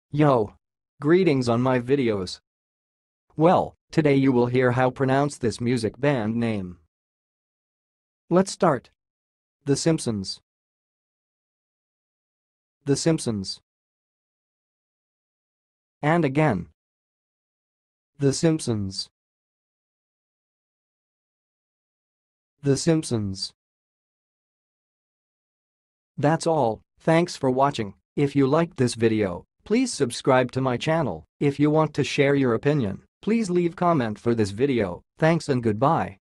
Yo! Greetings on my videos. Well, today you will hear how pronounce this music band name. Let's start. The Simpsons. The Simpsons. And again. The Simpsons. The Simpsons. That's all, thanks for watching. If you liked this video, please subscribe to my channel. If you want to share your opinion, please leave comment for this video. Thanks and goodbye.